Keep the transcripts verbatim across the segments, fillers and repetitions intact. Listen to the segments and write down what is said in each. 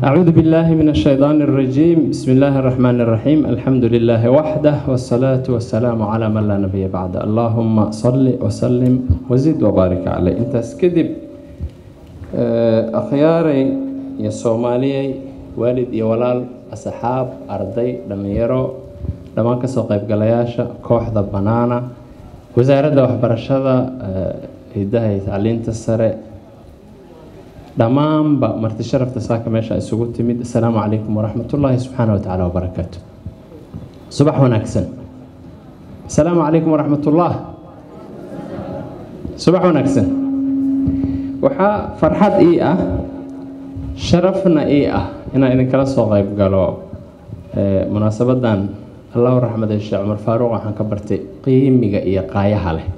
أعوذ بالله من الشيطان الرجيم بسم الله الرحمن الرحيم الحمد لله وحده والصلاة والسلام على من لا نبي بعد اللهم صل وسلم وزد وبارك عليه انت اسكدب أخياري يا صومالي والد يا ولال أصحاب أرضي دميرو لما كسو قيب قلياشا كوحدة بنانا وزارة وحبرشادة هداية تعليم السرع دمان بمرت الشرف تساك ماشا السجود تمد السلام عليكم ورحمة الله سبحانه وتعالى وبركاته صباح ونكسن السلام عليكم ورحمة الله صباح ونكسن وحا فرحات إيه شرفنا إيه هنا إن كلا صغيب قالوا مناسبة دان الله ورحمة الشيخ عمر فاروق عن كبرتي قيمة إيه قايها له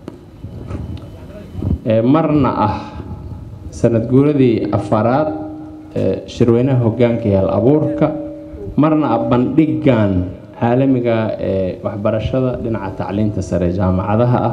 مرنا أه سند جوردي أفراد شروينه هجان كيال أبوركا مرنا أبان ديجان عالميجا وحبرشة لنا تعليم تسرع جامعة ذها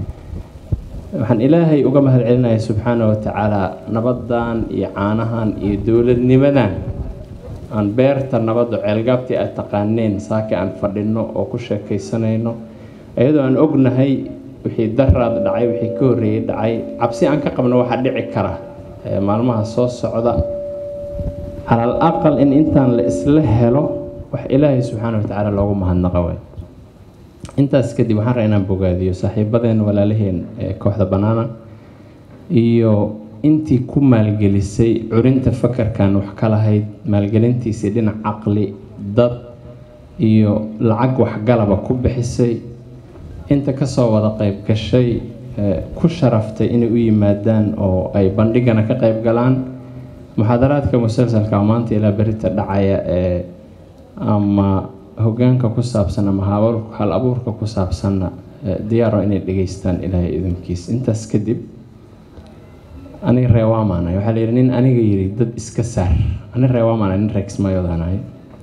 وحن إلهي أقام هالعلنا سبحانه وتعالى نبضان يعانهان يدول النمدان عن بيرت النبض علقابتي التقانين ساكي عن فردينو أو كشة كيسانينو أيضا أن أقنا هي وحي درد دعي وحي كوري دعي عبسي عنك قبل واحد دعي كره مالمها صوص سعودة على الأقل إن إنتان لإسله له وح إلهي سبحانه وتعالى لو ما هالنقوي أنت أسكدي وحرينا بوجادي وصاحب بدن ولا لهن كوحدة بنانا إيو أنتي كم الجلسي عرين تفكر كان وحكلا هيد مالجلنتي سيدنا عقلي ضد إيو العق وحجلا بكوب حسي أنت كسوة طيب كشيء ku sharaftay inay u yimaadaan oo ay bandhigana ka qayb galaan muxaadaraadka musalsalka maanta ilaa berita dhacaya ee ama hoggaanka ku saabsan ama hal abuurka ku saabsan diyaaro inay dhageystaan ilaahay idinkiis intaas kadib ani reewaamaana waxa la yiri nin aniga yiri dad iska saar ani reewaamaana nin reex maayodanahay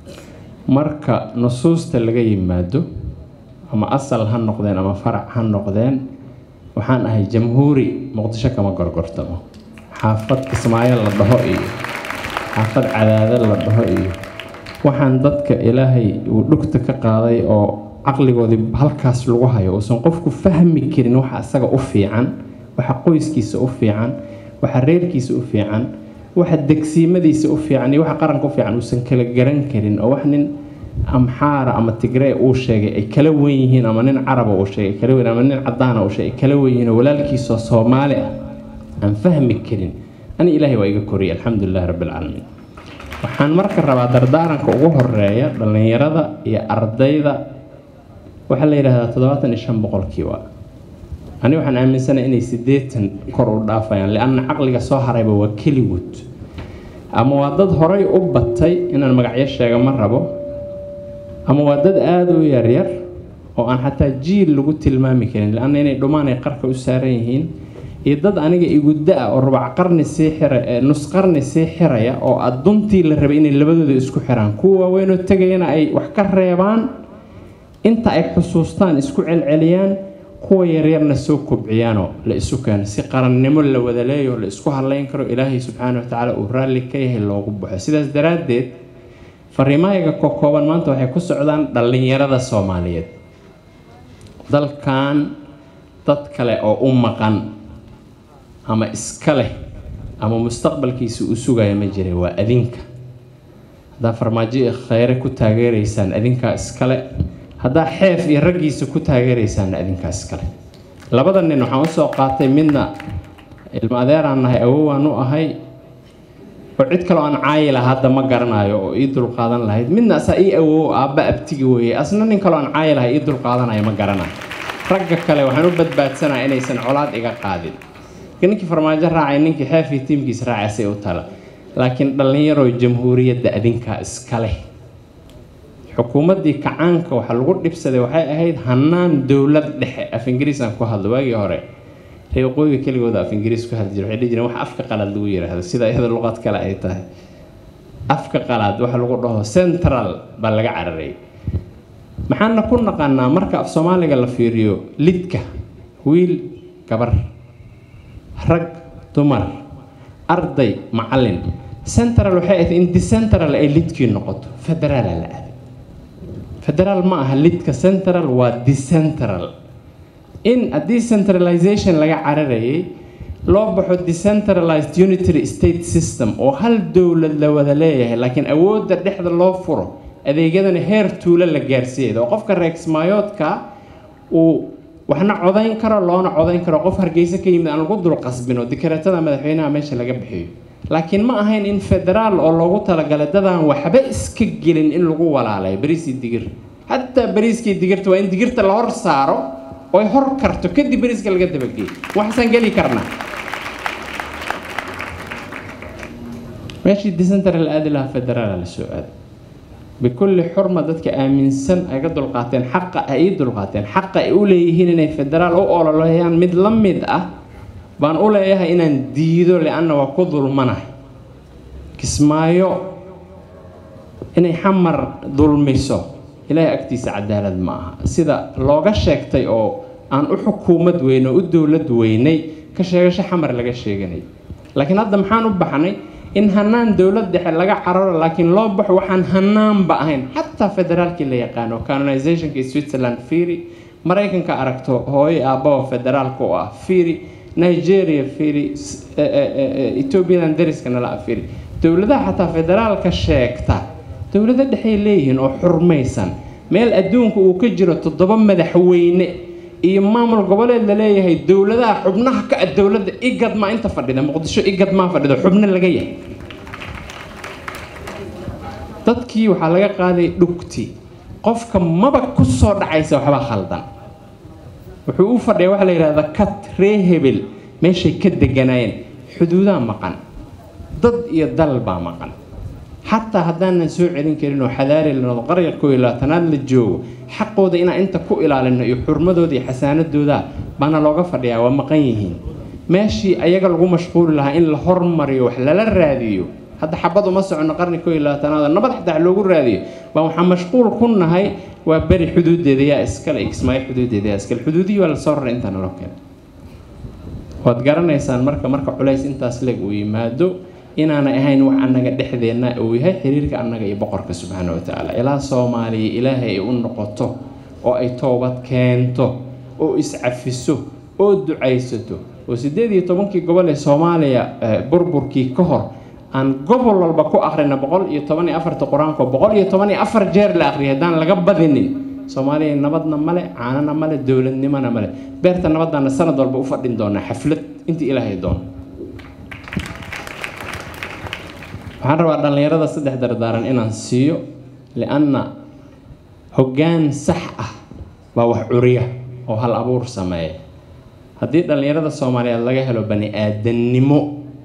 marka nusuusta laga yimaado ama asal han noqdeen ama farac han noqdeen waxaan ahay jamhuuri muqdisho kama gorgortamo xaafad Kismaayo la dhaho iyo xaafad Cadaadad la dhaho iyo waxaan dadka Ilaahay uu dhugta ka qaaday oo aqligoodii halkaas lagu hayo oo san qofku fahmi karin waxa asaga u fiican waxa qoyskiisa u fiican waxa reerkiisa u fiican waxa degsiimadiisa u fiican iyo waxa qaranka u fiican uu san kala garan karin oo wax nin amxaara ama tigray uu sheegay ay kala weyn yihiin ama nin carab uu sheegay kala weyn ama nin cadaan uu sheegay kala weyn yihiin walaalkiisa Soomaali ah aan fahmi karin ani Ilaahay waa iga koriyay alxamdulillah rabbil alamin waxaan marka rabaa dardaaranka ugu horeeya dhalinyarada iyo ardayda waxa la yiraahdaa toddobaatan iyo shan boqolkiiba ani waxaan aaminsanahay inay siddeetan kor u dhaafayaan laana aqliga soo harayba waa keligood ama waa dad horay u batay inaan magacyo sheega ma rabo ama waa dad aad u yar yar oo aan xataa jiil lagu tilmaami karin laana inay dhumaan ay qarka u saaran yihiin iyo dad aniga igu daa oo rubac qarni sii xira ee nus qarni sii xiraya oo aduntii la rabay inay labadooda isku xiraan kuwa weyn oo tagayna ay wax ka reebaan inta ay xusuustaan isku celceliyaan kuwa yar yarna soo kobciyaano la isu keen si qarannimo la wada leeyo la isku haleyn karo Ilaahay subhanahu wa ta'ala uu raali ka yahay loogu baxo sidaas daraadeed fariimaha ka kooban maanta waxay ku socdaan dhalinyarada Soomaaliyeed dalkan dad kale oo u maqan ama iska leh ama mustaqbalkiisa u sugaya ma jiray waa adinka hada farmaajo khayr ku taageereysaan adinka iska leh hada xeef iyo ragiisa ku taageereysaan adinka iska leh labada nin waxaan u soo qaatay midna ilma adeeranahay awowaan u ahay oo cid kale aan caayila hadda ma garanayo oo ii dul qaadan lahayd midna asaa ii awow aabba abtigi weeye asna nin kale aan caayilahay ii dul qaadanayo ma garanayo ragga kale waxaan u badbaadsanahay inaysan colaad iga qaadin ninkii farmaajo raacay ninkii xeefi tiimkiis raacay u tala laakiin dhalinyaro jamhuuriyadda adinka iska leh xukuumadii kacaanka waxa lagu dhibsaday waxay ahayd hanaan dawlad dhexe af Ingiriis aan ku hadlo waagii hore reeqooyga keligooda af Ingiriis ku hadli jiray waxay dhigeen wax afka qalaad lagu yiraahdo sida iyada luqad kale ay tahay afka qalaad waxa lagu dhaho central baa laga cararay maxaan ku naqanaa marka af Soomaaliga la fiiriyo lidka wiil gabar rag dumar arday macallin central waxay ahayd in decentral ay lidkii noqoto federaal la aaday federaal ma aha lidka central waa decentral in a decentralization laga cararayay loo baxo decentralized unitary state system oo hal dowlad la wada leeyahay laakiin awoodda dhexda loo furo adeegyadana heer tuulo la gaarsiiyay oo qofka reeksmaayoodka uu waxna codayn karo loona codayn karo qof hargeysa ka yimid aan lagu dul qasbino dikaratada madaxweynaha meesha laga bixiyo laakiin ma ahayn in federaal oo loogu talagalay dadaan waxba iska gelin in lagu walaalayo bariisii digir hatta bariiskii digirta waa in digirta la hor saaro oo hor karto kadib bariiska laga dabageeyo waxaan gali karnaa meeshii decentral aadi lahaa federaal la soo aaday بكل حرمة ذاتك آمن سن أجد القاتين حق أيد القاتين حق أولي هنا فدرال أو أولا الله يعني مد لمد أه بان أولا إياها إن نديدو لأنه وقضوا المنح كسمايو إن يحمر ظلميسو إلهي أكتيس عدالة معها سيدا لوغا شاكتي أو أن أحكومة وينو الدولة ويني كشاكش حمر لغا شاكني لكن هذا محانو بحاني in hanaan dawlad dhexe laga cararo laakiin loo baxo waxaan hanaan ba ahayn hatta federaalkii la yaqaano canonizationka Switzerland fiiri Mareykanka aragto hooyo aabbo federaalka oo ah fiiri Nigeria fiiri Ethiopian dariskana la fiiri dawladaha hatta federaalka sheegta dawladda dhexe leeyihiin oo xurmaysan meel adduunka uu ka jiro toddoba madaxweyne iyo maamul goboleed la leeyahay dawladaha xubnaha ka dawladda igad ma inta fadhida Muqdisho igad ma fadhido xubna laga yahay dadkii waxa laga qaaday dhugti qofka maba ku soo dhacaysa waxba khaldan wuxuu u fadhiyaa waxa la yiraahdaa kat reehebel meeshay ka deganayeen xuduudaha maqan dad iyo dal baa maqan حتى هدانا نسوع علين كرينو حذاري لنا قرية كويلا تنال الجو حقه ده إن أنت كويلا لأنه يحرمه دي حسانة دودا بنا لوقف فديا ومقيهين ماشي أيجا لقو مشغول لها إن الحرم مريو حلال الراديو هذا حبضه مسع إن قرن كويلا تنال نبض حتى علوج الراديو بقى مشغول كنا هاي وبري حدود دي دي إسكال إكس ما حدود دي دي إسكال حدودي ولا صار أنت أنا لوكل وتجرنا إنسان مركب مركب علايس أنت أسلق ويمادو إن أنا أهين وعنا قد حذينا وهي حريرك أنا جاي بقرك سبحانه وتعالى إلى صومالي إلهي أنقطه أو أي توبة كانته أو إسعفسه أو دعيسته وسيدي طبعاً كي قبل صوماليا بربركي كهر أن قبل البقاء آخرنا بقول يطبعني أفر القرآن كبقول يطبعني أفر جير لآخره دان لقبضني صوماليا نبضنا ملء عنا ملء الدولة نمنا ملء بيرت نبضنا السنة دول بوفدين دونا حفلة أنت إلهي دون waxaan rabaa dhalinyarada saddex dardaaran inaan siiyo lianna hoggaan sax ah waa wax curiya oo hal abuur sameeya haddii dhalinyarada Soomaaliyeed laga helo bani aadannimo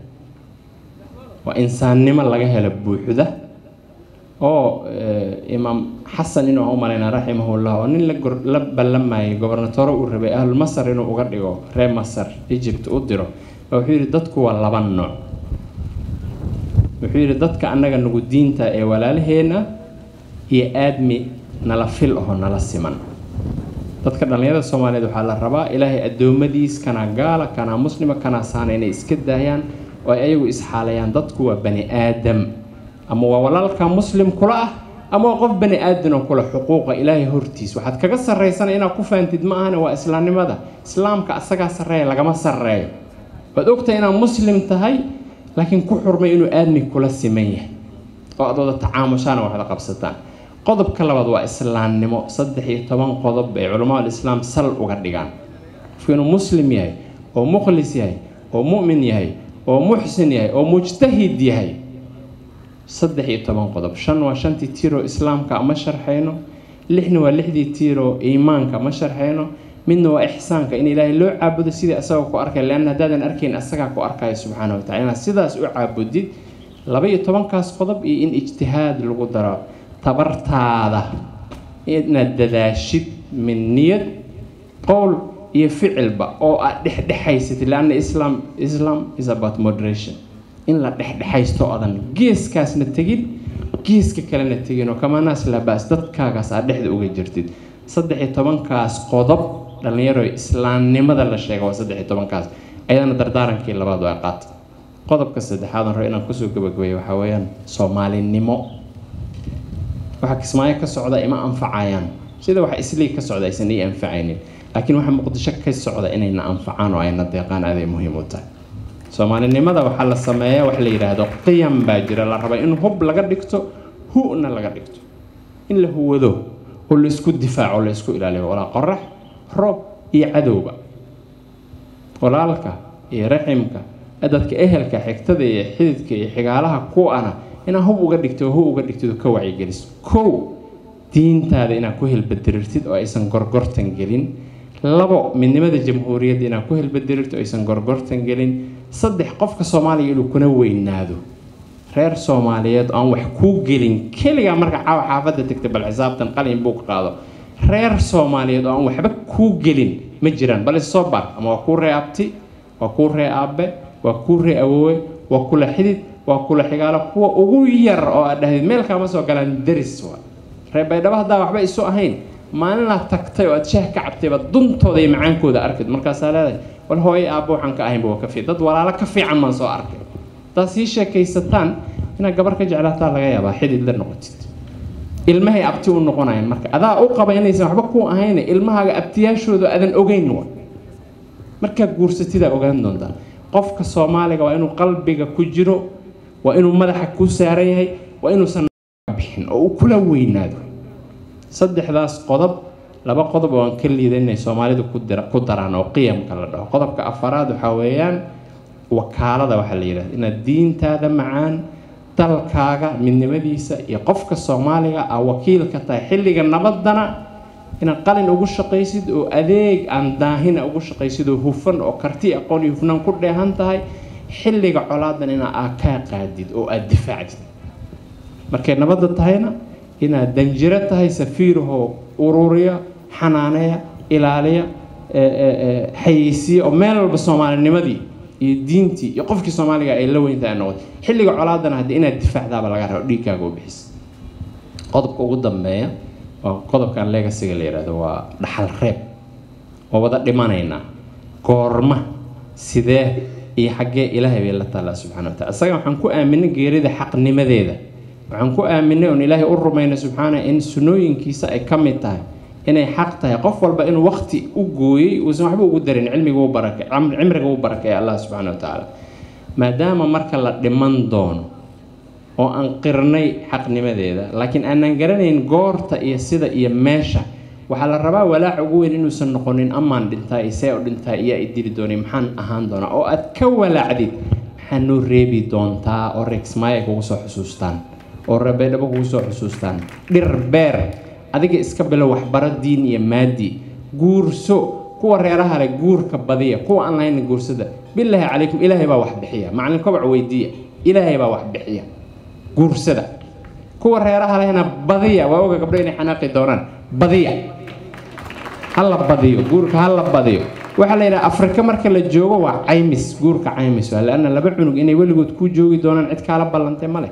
waa insaannimo laga helo buuxda oo imaam xasan inuu u maleynaa raximahullah oo nin la ballamay gobernatoro uu rabay ahl Masar inuu uga dhigo reer Masar Egypt u diro wuxuu yiri dadku waa laba nooc wuxuu yiri dadka annaga nagu diinta ee walaalaheena iyo aadmi nala fil oo nala siman dadka dhalinyarada Soomaaliyeed waxa la rabaa ilaahay adoomadiis kana gaala kana muslima kana saana inay iska daayaan oo ay ayagu isxaalayaan dadku waa bani aadam ama waa walaalka muslim kula ah ama qof bani aadam oo kula xuquuqa ilaahay hortiis waxaad kaga sarreeysan inaad ku faantid ma ahana waa islaamnimada islaamka asaga sarreeya lagama sarreeyo wad ogtahay inaad muslim tahay laakiin ku xurmay inuu aadmi kula siman yahay oo adooda tacaamushaan waxda qabsataan qodobka labaad waa islaamnimo saddex iyo toban qodob ay culimada islaam sal uga dhigaan inuu muslim yahay oo mukhlis yahay oo mu'min yahay oo muxsin yahay oo mujtahid yahay saddex iyo toban qodob shan waa shantii tiiro islaamka ama sharxayno lixna waa lixdii tiiro iimaanka ma sharxayno midna waa ihsaanka in ilaahay loo caabudo sidii asaga ku arkay laana hadaadan arkayn asaga ku arkay subhanahu wa ta'ala sidaas u caabudid laba iyo toban kaas qodob iyo in ijtihaad lagu daro tabartaada inaad dadaashid min niyad qowl iyo ficilba oo aad dhexdhexaysatid laana islam islam is about moderation in la dhexdhexaysto adan geeskaasna tagid geeska kalena tagin oo kama naas la baas dadkaagaas aad dhexda uga jirtid saddex iyo toban kaas qodob dhalinyaro islaamnimada la sheego waa saddex iyo toban kaas ayadana dardaarankii labaad waa qaat qodobka saddexaad aan rabo inaan kusoo gabagabeeyo waxa weeyaan Soomaalinimo waxa kismaayo ka socda ima anfacayaan sida waxa islii ka socda aysan ii anfacaynin laakiin waxa Muqdisho ka socda inayna anfacaan oo ayna deeqaan aad ay muhiim u tahay Soomaalinimada waxa la sameeyaa wax la yiraahdo qiyam baa jira la rabo in hub laga dhigto huuna laga dhigto in la huwado oo la isku difaaco la isku ilaaliyo wala qorax roob iyo cadowba walaalka iyo raximka dadka ehelka xigtada iyo xididka iyo xigaalaha ku ana ina hub uga dhigto hub uga dhigto ka wacyi gelis ko diintaada ina ku helbadirirtid oo aysan gorgortan gelin labo midnimada jamhuuriyadda ina ku helbadirirto aysan gorgortan gelin saddex qofka Soomaaliga inuu kuna weynaado reer Soomaaliyeed aan wax ku gelin kaliya marka caawa xaafada tagtay bal xisaabtan qalin buu qaado reer Soomaaliyeed aan waxba ku gelin ma jiraan bal soo bar ama ku reebti waa ku reeabe waa ku reeawowe waa kula xidid waa kula xigaalo kuwa ugu yar oo aad dhahdid meel kama soo galaan daris waa reebaydaba hada waxba isu ahayn maalin la tagtay oo aad sheeh ka cabtay bad duntooda iyo macaankooda arkid markaas leedahay wal hooy aabo waxan ka ahayn buu ka fiican dad walaalo ka fiican man soo arkay taas ii sheekaysataan ina gabar ka jeclaataa laga yaabaa xidid la noqotid ilmahay abti u noqonayaan marka adaa u qaba inaysan waxba ku ahayn ilmahaaga abtiyaashooda adan ogeyn waa marka guursatida ogaan doontaa qofka Soomaaliga waa inuu qalbiga ku jiro waa inuu madaxa ku saaran yahay waa inuu san bixin oo kula weynaado saddexdaas qodob laba qodob oo aan ka liidanay Soomaalidu ku dira ku daraan oo qiyamka la dhaho qodobka afaraad waxa weeyaan wakaalada waxa la yiraahdo in diintaada macaan dalkaaga midnimadiisa iyo qofka Soomaaliga ah wakiilka tahay xilliga nabadana in qalin ugu shaqaysid oo adeeg aan daahina ugu shaqaysid oo hufan oo karti aqoon iyo hufnaan ku dheehan tahay xilliga colaadan ina aa ka qaadid oo aad difaacdid markay nabadda tahayna ina danjira tahay safiirho ururiya xanaaneya ilaaliya ee xayisiyo oo meel walba Soomaalinimadii iyo diintii iyo qofkii Soomaaliga ay la weyntaa noqdo xilliga colaadana hadii inaad difaacdaaba laga rabo dhiigaaga u bixis qodobka ugu dambeeya oo qodobkan legacy la yiraahdo waa dhaxal reeb oo wada dhimanayna goorma sidee iyo xagee Ilaahay bay la taala subhanahu wa ta'ala asaga waxaan ku aaminay geerida xaqnimadeeda waxaan ku aaminay in Ilaahay u rumayna subhanahu in sunooyinkiisa ay kamid tahay inay xaq tahay qof walba in waqti u gooyay oo waxba ugu darin cilmiga uu barakay cimriga uu barakay Allah subhanahu wa ta'ala maadaama marka la dhiman doono oo aan qirnay xaqnimadeeda laakiin aanan garanayn goorta iyo sida iyo meesha waxa la rabaa walaac ugu weyn inuu san noqonin amaan dhintaa isee oo dhintaa iyo ay dili doonay maxaan ahaan doona oo aad ka walaacdid maxaan noo reebi doontaa oo Rexmay kugu soo xusuustaan oo Rabeedaba kugu soo xusuustaan dhir beer adiga iska bilow waxbarad diin iyo maadi guurso kuwa reeraha leh guurka badiya kuwa aan lahayn guursada billahi calaykum ilaahay baa wax bixiya macallin kobac weydiiya ilaahay baa wax bixiya guursada kuwa reeraha lehna badiya waa oga gabdho inay xanaaqi doonaan badiya hal badiyo guurka hal badiyo waxa la yiraahdaa Afrika marka la joogo waa caymis guurka caymis waa laana laba cunug inay waligood ku joogi doonaan cid kala ballantay male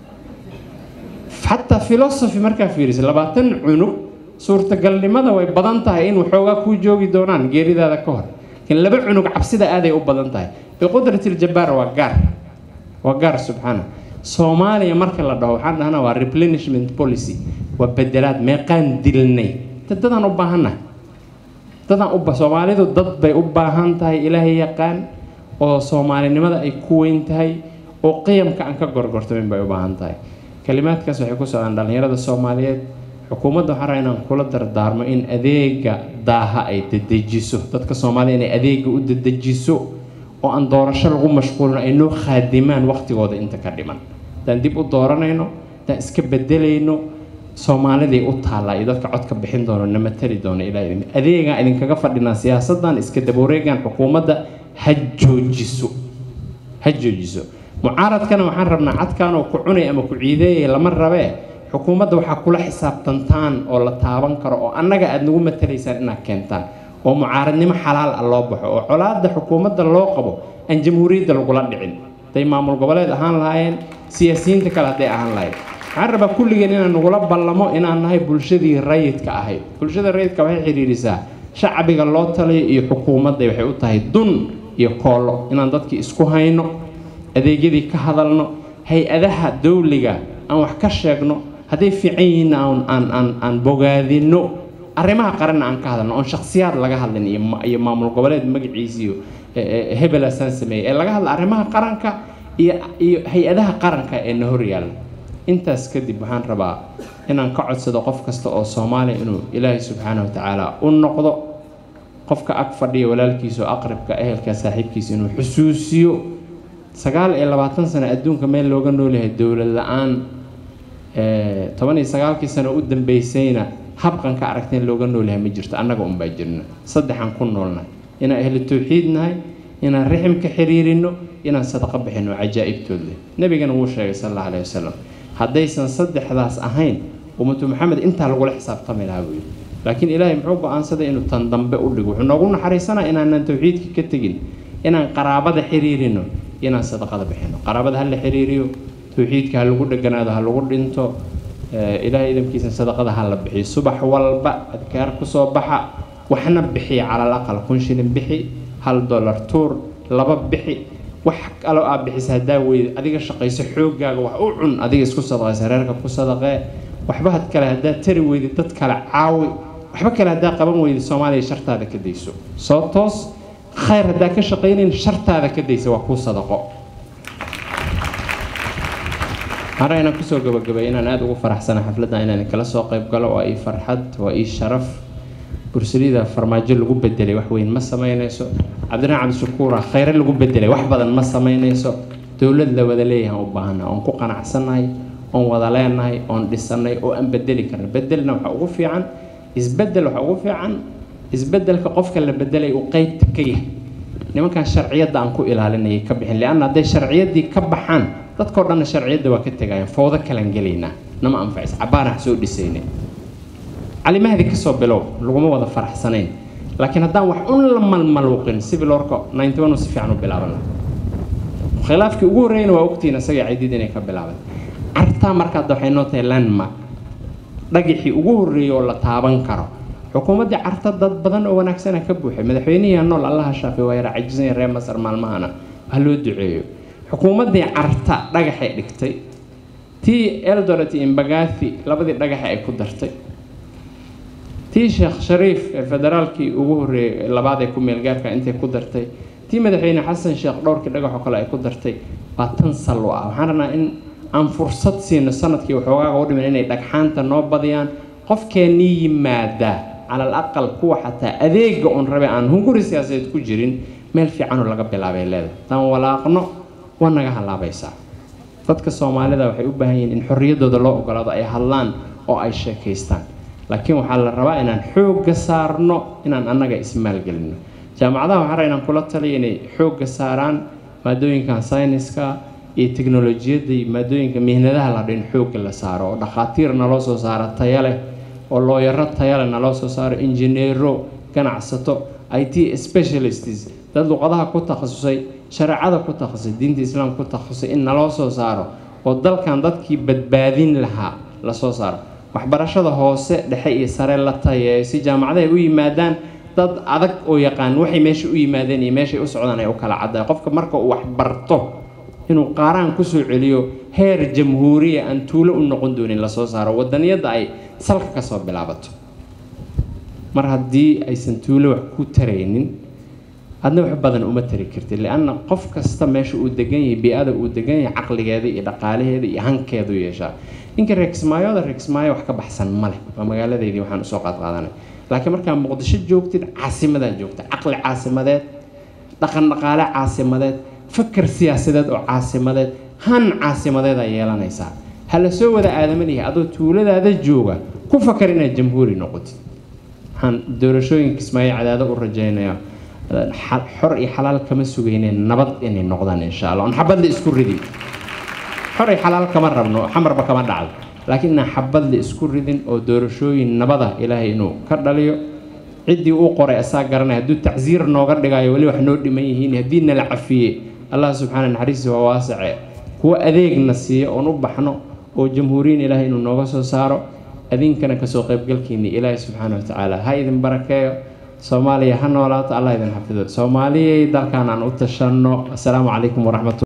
hatta philosophy marka fiiris labaatan cunug suurtagalnimada way badan tahay in waxooga ku joogi doonaan geeridaada ka hor in laba cunug cabsida aad ay u badan tahay biqudratil jabbar waa gaar waa gaar subhanahu Soomaaliya marka la dhaho waxaan dhahnaa waa replenishment policy waa bedelaad meeqaan dilnay dadaan u baahanahay dadaan u Soomaalidu dad bay u baahan tahay Ilaahay yaqaan oo Soomaalinimada ay ku weyn tahay oo qiyamka aan ka gorgortamin bay u baahan tahay kalimaadkaas waxay ku socdaan dhalinyarada Soomaaliyeed xukuumadda waxaa rabaa inaan kula dardaarmo in adeega daaha ay dedejiso dadka Soomaaliyeed inay adeega u dedejiso oo aan doorasho lagu mashquulin ay noo khaadimaan waqtigooda inta ka dhiman dan dib u dooranayno dan iska bedelayno Soomaalida u taala iyo dadka codka bixin doona nama tari doona Ilaahay adeega idinkaga fadhina siyaasadan iska daboreegan xukuumadda ha joojiso ha joojiso mucaaradkana waxaan rabnaa cadkaan oo ku cunay ama ku ciideeyay lama rabee xukuumadda waxa kula xisaabtantaan oo la taaban karo oo annaga aad nagu matalaysaan inaad keentaan oo mucaaradnimo xalaal ah loo baxo oo colaadda xukuumadda loo qabo aan jamhuuriyadda lagula dhicin day maamul goboleed ahaan lahaayeen siyaasiyiinta kale haday ahaan lahayd waxaan rabaa kulligeen inaan nagula ballamo inaan nahay bulshadii rayidka ahayd bulshada rayidka waxay xiriirisaa shacbiga loo taliyo iyo xukuumadda waxay u tahay dun iyo koolo inaan dadkii isku hayno adeegyadii ka hadalno hay-adaha dawliga aan wax ka sheegno hadday fiican yihiin aan aan aan aan bogaadino arrimaha qaran aan ka hadalno on shakhsiyaad laga hadlin iyo maamul goboleed magaciisiyo hebel asan sameeyay ee laga hadla arrimaha qaranka iyo iyo hay-adaha qaranka ee na hor yaal intaas kadib waxaan rabaa inaan ka codsado qof kasta oo Soomaali inuu Ilaahay subhanahu wa ta'ala u noqdo qofka ag fadhiyo walaalkiisa oo aqrabka ehelka saaxiibkiisa inuu xusuusiyo sagaal iyo labaatan sano adduunka meel looga nool yahay dawlad la'aan ee toban iyo sagaal sano u dambeysayna habkan ka aragteen looga nool yahay ma jirto annaga un baa jirna saddexan ku noolnahay inaan ahli tawxiid nahay inaan riximka xiriirino inaan sadaqa bixino ajaa'ibtood leh nabigana wuu sheegay sallallahu alayhi wasallam haddaysan saddexdaas ahayn ummatu maxamed inta lagu xisaabtami lahaa buu laakiin ilaahay muxuu go'aansaday inuu tan dambe u dhigo wuxuu noogu naxariisanaa inaan tawxiidka ka tagin inaan qaraabada xiriirino inaan sadaqada bixino qaraabada hal xiriiriyo tawxiidka hal lagu dhaganaado hal lagu dhinto ilaahay idamkiisa sadaqada hal la bixiyo subax walba adkaar ku soo baxa waxna bixiya cala aqal kun shilin bixi hal dollar tuur laba bixi wax kale oo bixisa hadaa weey adiga shaqayso xoogaaga wax u cun adiga isku sadaqaysa reerka ku sadaqee waxba had kale hadaa tari weeydi dad kale caawi waxba kale hadaa qaban weeydi Soomaaliya shartaada ka deyso soo toos khayr hadaa ka shaqeyneen shartaada ka deyso waa ku sadaqo harayna ku soo gabagabay inaan aad ugu faraxsanahay xafladda inaan kala soo qayb galo oo ay farxad oo ay sharaf Bursalida farmaajo lagu bedelay wax weyn ma sameynayso Ibrahim Abdi Shukura khayr lagu bedelay wax badan ma sameynayso dawlad la wada leeyahay u baahan oo ku qanacsanahay oo wada leenahay oo dhisanay oo aan bedeli karno bedelna waxa ugu fiican isbedel waxa ugu fiican isbedelka qofka la bedelay uu qaybta ka yahay nimankan sharciyada aan ku ilaalinay ka bixin leeyahay haday sharciyadii ka baxaan dadka oo dhan sharciyada waa ka tagayaan foodo kala galeeyna nama anfacis cabaana soo dhisaynay علي مهدي كسب بلو لقوم وضع فرح سنين لكن هذا واحد لما الملوقين سيفل وركو تسعين وان وصفي عنه بلعبنا خلاف كي أقولين وقتي نسجع عديدين كبلعبنا عرتا مركز دحينات لانما رجحي أقولي ولا تعبان كرا حكومة دي عرتا ضد بدن ونكسنا كبوحي مدحيني إنه الله شافي ويرى عجزين ريم مصر مال معنا هلو دعيو حكومة دي عرتا رجحي لكتي تي إلدورتي إن بجاثي لابد رجحي كدرتي تي شيخ شريف فدرالكي وجوه لبعض يكون من الجارك أنت قدرتي تي مدحين حسن شيخ دور كده جا حكلا قدرتي بتنسل وحنا إن أن فرصة سين السنة كي وحوجا قول من إني دكحان تنوب بديان قف كني مادة على الأقل قوة حتى أذيج عن ربع عن هم كل سياسة كجرين مال في عنو لقب بلعبة لذا تام ولا قنو وانا جه الله بيسا فتك الصومالي ذا وحيوب بهين إن حرية ذا الله وقرض أي هلان أو أي شيء كيستان لكن وحال الرواء إن حوق صارنا إن أنا جا اسمال قلنا جامعة وحرا إن كل تلي إن حوق صاران ما دوين كان ساينس كا التكنولوجيا دي ما دوين كمهنة ده لارين حوق اللي صاروا دخاتير نلاسو صار التياله والله يرى التياله نلاسو صار إنجنيرو كان عصته آي تي سبيشاليستيز ده لغة كو تخصصي شرعة كو تخصصي دين الإسلام كو تخصصي إن نلاسو صاروا وضل كان ضد كي بدبادين لها لاسو صار waxbarashada hoose dhexe iyo sare la tayeeyo si jaamacadaha u yimaadaan dad adag oo yaqaan waxay meesha u yimaadeen iyo meesha u socdaan ay u kala caday qofka marka uu wax barto inuu qaaraan ku soo celiyo heer jamhuuriya aan tuulo u noqon doonin la soo saaro wadaniyada ay salka ka soo bilaabato mar haddii aysan tuulo wax ku taraynin adna wax badan uma tari kartid laana qof kasta meesha uu degan yahay bi'ada uu degan yahay aqligeeda iyo dhaqaalaheeda iyo hankeedu yeesha إنك ركس مايو ده ركس مايو وحكي بحسن ماله ومقالة ذي دي وحنا سوق قاضنا لكن مركب مقدشة جوكتي عاصمة ذات جوكتي عقل عاصمة ذات دخل نقالة عاصمة ذات فكر سياسي ذات أو عاصمة ذات هن عاصمة ذات يلا نيسا هل سوى ذا آدم اللي هذا تولد هذا الجوجا كيف فكرنا الجمهوري نقط هن دورشوين كسماي عدد الرجالين يا حر حلال كم سويين نبض إني نقدان إن شاء الله نحبذ الإسكور دي حر حلال كمان ربنا حمر بكمان دعال لكن حبذ الإسكور دين أو دورشوين نبضه إلهي إنه كردليو عدي أوقرأ أساقرنا هدو تعزير نوغر دقاي ولي وحنود ميهين هدينا العفية الله سبحانه نحريسه وواسع هو أذيق نسيه ونبحنا وجمهورين إلهي إنه نوغسو سارو أذين كان كسوق يبقل كيني إلهي سبحانه وتعالى هاي إذن بركة Somalia هنولات الله إذن حفظه Somalia دار كان عن أتشنو السلام عليكم ورحمة الله